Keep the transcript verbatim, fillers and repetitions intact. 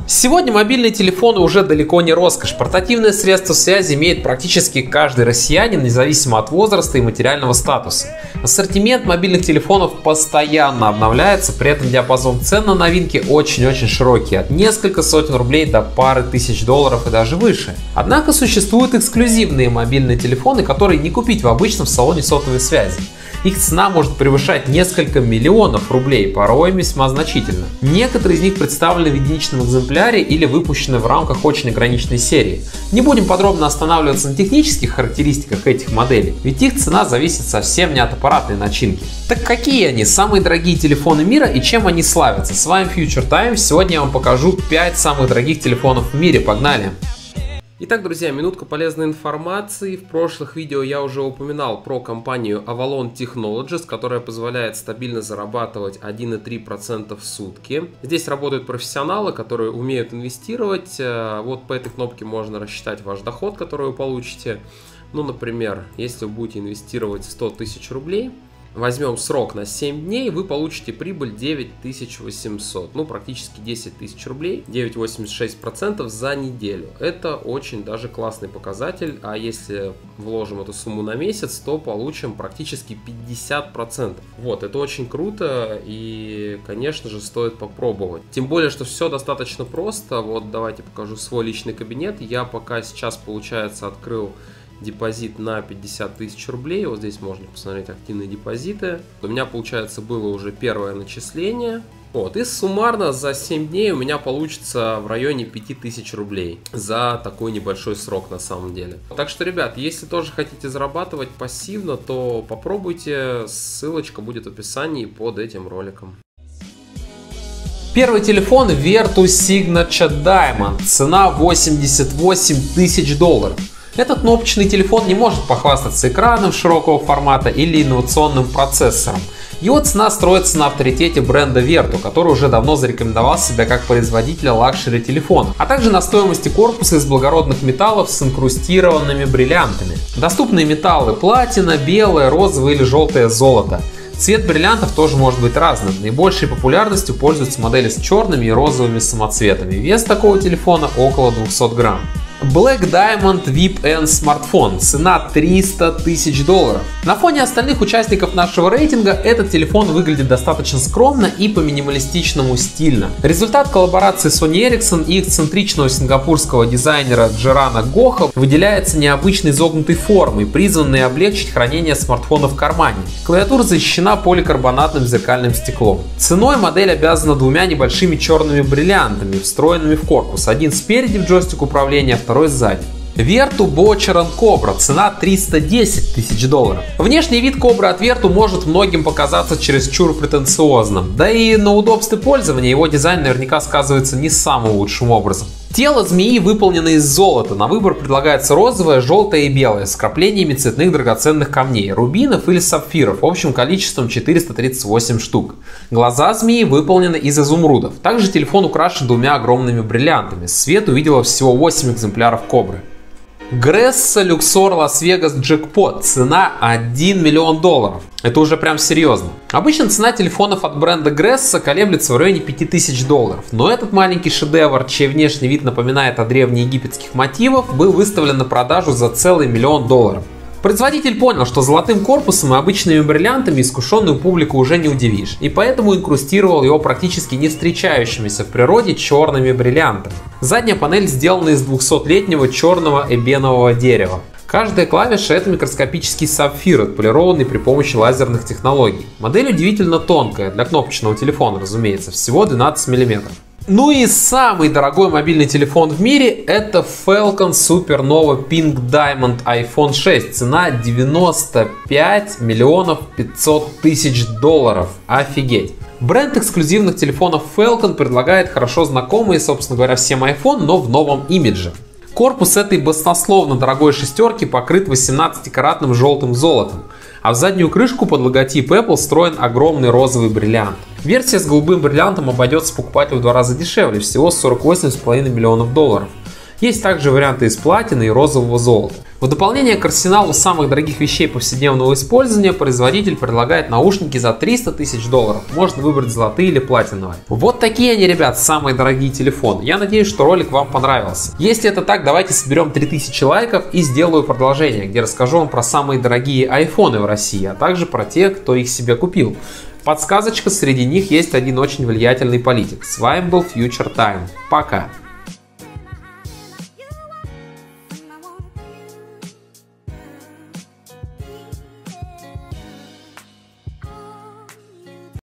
Сегодня мобильные телефоны уже далеко не роскошь. Портативное средство связи имеет практически каждый россиянин, независимо от возраста и материального статуса. Ассортимент мобильных телефонов постоянно обновляется, при этом диапазон цен на новинки очень-очень широкий, от нескольких сотен рублей до пары тысяч долларов и даже выше. Однако существуют эксклюзивные мобильные телефоны, которые не купить в обычном салоне сотовой связи. Их цена может превышать несколько миллионов рублей, порой весьма значительно. Некоторые из них представлены в единичном экземпляре или выпущены в рамках очень ограниченной серии. Не будем подробно останавливаться на технических характеристиках этих моделей, ведь их цена зависит совсем не от аппаратной начинки. Так какие они, самые дорогие телефоны мира и чем они славятся? С вами Future Times, сегодня я вам покажу пять самых дорогих телефонов в мире, погнали! Итак, друзья, минутка полезной информации. В прошлых видео я уже упоминал про компанию Avalon Technologies, которая позволяет стабильно зарабатывать один и три десятых процента в сутки. Здесь работают профессионалы, которые умеют инвестировать. Вот по этой кнопке можно рассчитать ваш доход, который вы получите. Ну, например, если вы будете инвестировать сто тысяч рублей, возьмем срок на семь дней, вы получите прибыль девять тысяч восемьсот, ну практически десять тысяч рублей, девять целых восемьдесят шесть сотых процента за неделю. Это очень даже классный показатель, а если вложим эту сумму на месяц, то получим практически пятьдесят процентов. Вот, это очень круто и, конечно же, стоит попробовать. Тем более, что все достаточно просто. Вот давайте покажу свой личный кабинет. Я пока сейчас, получается, открыл депозит на пятьдесят тысяч рублей. Вот здесь можно посмотреть активные депозиты. У меня, получается, было уже первое начисление. Вот, и суммарно за семь дней у меня получится в районе пяти тысяч рублей за такой небольшой срок на самом деле. Так что, ребят, если тоже хотите зарабатывать пассивно, то попробуйте. Ссылочка будет в описании под этим роликом. Первый телефон Vertu Signature Diamond. Цена восемьдесят восемь тысяч долларов. Этот кнопочный телефон не может похвастаться экраном широкого формата или инновационным процессором. Его цена строится на авторитете бренда Vertu, который уже давно зарекомендовал себя как производитель лакшери телефонов, а также на стоимости корпуса из благородных металлов с инкрустированными бриллиантами. Доступные металлы: платина, белое, розовое или желтое золото. Цвет бриллиантов тоже может быть разным. Наибольшей популярностью пользуются модели с черными и розовыми самоцветами. Вес такого телефона около двухсот грамм. Black Diamond ви ай пи N смартфон. Цена триста тысяч долларов. На фоне остальных участников нашего рейтинга этот телефон выглядит достаточно скромно и по-минималистичному стильно. Результат коллаборации Sony Ericsson и эксцентричного сингапурского дизайнера Джерана Гоха выделяется необычной изогнутой формой, призванной облегчить хранение смартфона в кармане. Клавиатура защищена поликарбонатным зеркальным стеклом. Ценой модель обязана двумя небольшими черными бриллиантами, встроенными в корпус. Один спереди в джойстик управления, второй сзади. Vertu Bochron Cobra. Цена триста десять тысяч долларов. Внешний вид Cobra от Vertu может многим показаться чересчур претенциозным. Да и на удобстве пользования его дизайн наверняка сказывается не самым лучшим образом. Тело змеи выполнено из золота. На выбор предлагается розовое, желтое и белое с вкраплениями цветных драгоценных камней, рубинов или сапфиров, общим количеством четыреста тридцать восемь штук. Глаза змеи выполнены из изумрудов. Также телефон украшен двумя огромными бриллиантами. Свет увидела всего восемь экземпляров Кобры. Gressa Luxor Las Vegas Jackpot. Цена один миллион долларов. Это уже прям серьезно. Обычно цена телефонов от бренда Gressa колеблется в районе пяти тысяч долларов. Но этот маленький шедевр, чей внешний вид напоминает о древнеегипетских мотивах, был выставлен на продажу за целый миллион долларов. Производитель понял, что золотым корпусом и обычными бриллиантами искушенную публику уже не удивишь, и поэтому инкрустировал его практически не встречающимися в природе черными бриллиантами. Задняя панель сделана из двухсотлетнего черного эбенового дерева. Каждая клавиша — это микроскопический сапфир, отполированный при помощи лазерных технологий. Модель удивительно тонкая, для кнопочного телефона, разумеется, всего двенадцать миллиметров. Ну и самый дорогой мобильный телефон в мире — это Falcon Supernova Pink Diamond айфон шесть. Цена девяносто пять миллионов пятьсот тысяч долларов. Офигеть! Бренд эксклюзивных телефонов Falcon предлагает хорошо знакомые, собственно говоря, всем iPhone, но в новом имидже. Корпус этой баснословно дорогой шестерки покрыт восемнадцатикаратным желтым золотом, а в заднюю крышку под логотип Apple встроен огромный розовый бриллиант. Версия с голубым бриллиантом обойдется покупателю в два раза дешевле, всего сорок восемь целых пять десятых миллионов долларов. Есть также варианты из платины и розового золота. В дополнение к арсеналу самых дорогих вещей повседневного использования производитель предлагает наушники за триста тысяч долларов. Можно выбрать золотые или платиновые. Вот такие они, ребят, самые дорогие телефоны. Я надеюсь, что ролик вам понравился. Если это так, давайте соберем три тысячи лайков и сделаю продолжение, где расскажу вам про самые дорогие айфоны в России, а также про тех, кто их себе купил. Подсказочка, среди них есть один очень влиятельный политик. С вами был Future Time. Пока!